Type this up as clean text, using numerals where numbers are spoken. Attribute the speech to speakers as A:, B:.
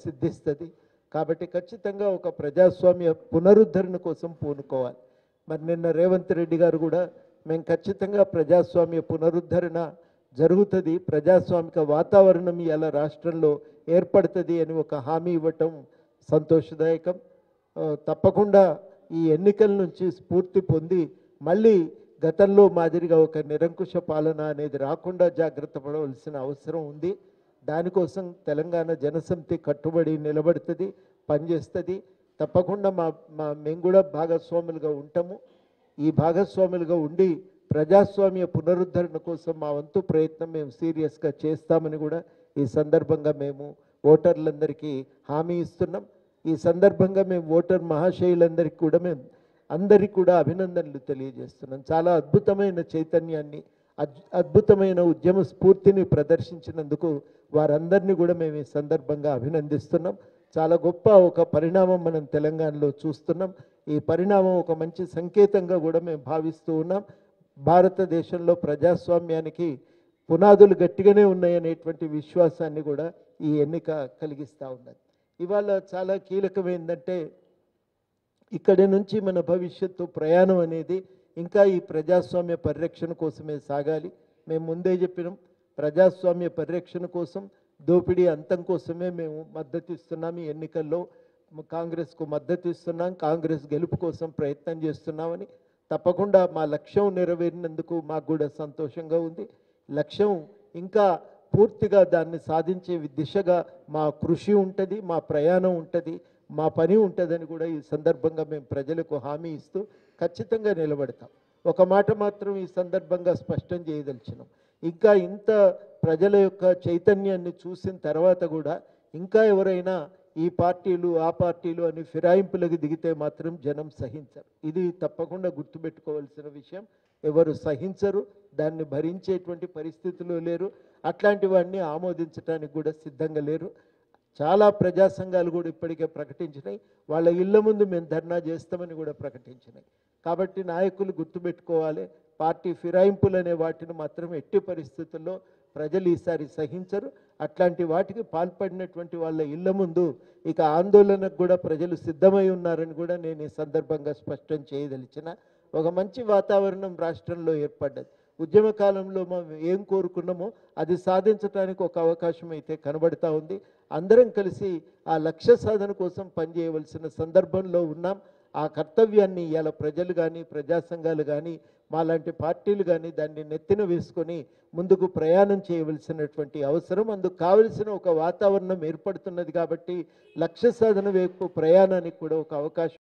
A: సిద్ధిస్తుంది. కాబట్టి ఖచ్చితంగా ఒక ప్రజాస్వామ్య పునరుద్ధరణ కోసం పూనుకోవాలి. మరి నిన్న రేవంత్ రెడ్డి గారు కూడా మేము ఖచ్చితంగా ప్రజాస్వామ్య పునరుద్ధరణ జరుగుతుంది, ప్రజాస్వామిక వాతావరణం ఇలా రాష్ట్రంలో ఏర్పడుతుంది అని ఒక హామీ ఇవ్వటం సంతోషదాయకం. తప్పకుండా ఈ ఎన్నికల నుంచి స్ఫూర్తి పొంది మళ్ళీ గతంలో మాదిరిగా ఒక నిరంకుశ పాలన అనేది రాకుండా జాగ్రత్త పడవలసిన అవసరం ఉంది. దానికోసం తెలంగాణ జనసమితి కట్టుబడి నిలబడుతుంది, పనిచేస్తుంది. తప్పకుండా మేము కూడా భాగస్వాములుగా ఉంటాము. ఈ భాగస్వాములుగా ఉండి ప్రజాస్వామ్య పునరుద్ధరణ కోసం మా వంతు ప్రయత్నం మేము సీరియస్గా చేస్తామని కూడా ఈ సందర్భంగా మేము ఓటర్లందరికీ హామీ ఇస్తున్నాం. ఈ సందర్భంగా మేము ఓటర్ మహాశయులందరికీ కూడా అందరికీ కూడా అభినందనలు తెలియజేస్తున్నాం. చాలా అద్భుతమైన చైతన్యాన్ని, అద్భుతమైన ఉద్యమ స్ఫూర్తిని ప్రదర్శించినందుకు వారందరినీ కూడా మేము ఈ సందర్భంగా అభినందిస్తున్నాం. చాలా గొప్ప ఒక పరిణామం మనం తెలంగాణలో చూస్తున్నాం. ఈ పరిణామం ఒక మంచి సంకేతంగా కూడా మేము భావిస్తూ ఉన్నాం. భారతదేశంలో ప్రజాస్వామ్యానికి పునాదులు గట్టిగానే ఉన్నాయనేటువంటి విశ్వాసాన్ని కూడా ఈ ఎన్నిక కలిగిస్తూ ఉన్నది. ఇవాళ చాలా కీలకమైందంటే ఇక్కడి నుంచి మన భవిష్యత్తు ప్రయాణం అనేది ఇంకా ఈ ప్రజాస్వామ్య పరిరక్షణ కోసమే సాగాలి. మేము ముందే చెప్పినాం, ప్రజాస్వామ్య పరిరక్షణ కోసం, దోపిడీ అంతం కోసమే మేము మద్దతు ఇస్తున్నాం. ఈ ఎన్నికల్లో కాంగ్రెస్కు మద్దతు ఇస్తున్నాం, కాంగ్రెస్ గెలుపు కోసం ప్రయత్నం చేస్తున్నామని. తప్పకుండా మా లక్ష్యం నెరవేరినందుకు మాకు కూడా సంతోషంగా ఉంది. లక్ష్యం ఇంకా పూర్తిగా దాన్ని సాధించే దిశగా మా కృషి ఉంటుంది, మా ప్రయాణం ఉంటుంది, మా పని ఉంటుందని కూడా ఈ సందర్భంగా మేము ప్రజలకు హామీ ఇస్తూ ఖచ్చితంగా నిలబడతాం. ఒక మాట మాత్రం ఈ సందర్భంగా స్పష్టం చేయదలిచినాం, ఇంకా ఇంత ప్రజల యొక్క చైతన్యాన్ని చూసిన తర్వాత కూడా ఇంకా ఎవరైనా ఈ పార్టీలు ఆ పార్టీలు అని ఫిరాయింపులకు దిగితే మాత్రం జనం సహించరు. ఇది తప్పకుండా గుర్తుపెట్టుకోవాల్సిన విషయం. ఎవరు సహించరు, దాన్ని భరించేటువంటి పరిస్థితులు లేరు, అట్లాంటి వాడిని ఆమోదించడానికి కూడా సిద్ధంగా లేరు. చాలా ప్రజా సంఘాలు కూడా ఇప్పటికే ప్రకటించినాయి, వాళ్ళ ఇళ్ల ముందు మేము ధర్నా చేస్తామని కూడా ప్రకటించినాయి. కాబట్టి నాయకులు గుర్తుపెట్టుకోవాలి, పార్టీ ఫిరాయింపులు అనే వాటిని మాత్రం ఎట్టి పరిస్థితుల్లో ప్రజలు ఈసారి సహించరు. అట్లాంటి వాటికి పాల్పడినటువంటి వాళ్ళ ఇళ్ల ముందు ఇక ఆందోళనకు కూడా ప్రజలు సిద్ధమై ఉన్నారని కూడా నేను ఈ సందర్భంగా స్పష్టం చేయదలిచిన. ఒక మంచి వాతావరణం రాష్ట్రంలో ఏర్పడ్డది. ఉద్యమ కాలంలో మనం ఏం కోరుకున్నామో అది సాధించడానికి ఒక అవకాశం అయితే కనబడతా ఉంది. అందరం కలిసి ఆ లక్ష్య సాధన కోసం పనిచేయవలసిన సందర్భంలో ఉన్నాం. ఆ కర్తవ్యాన్ని ఇవాళ ప్రజలు కానీ, ప్రజా సంఘాలు కానీ, మాలాంటి పార్టీలు కానీ దాన్ని నెత్తిన వేసుకొని ముందుకు ప్రయాణం చేయవలసినటువంటి అవసరం, అందుకు కావలసిన ఒక వాతావరణం ఏర్పడుతున్నది. కాబట్టి లక్ష్య సాధన వైపు ప్రయాణానికి కూడా ఒక అవకాశం